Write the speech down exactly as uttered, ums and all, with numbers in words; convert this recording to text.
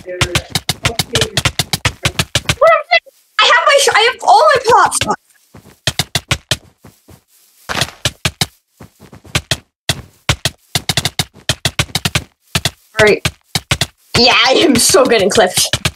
What am I I have my, sh I have all my plot stuff. Alright. Yeah, I am so good in clips.